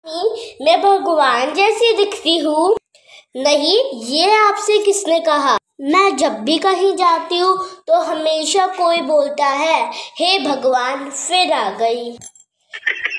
मैं भगवान जैसी दिखती हूँ? नहीं, ये आपसे किसने कहा? मैं जब भी कहीं जाती हूँ तो हमेशा कोई बोलता है, हे भगवान फिर आ गई।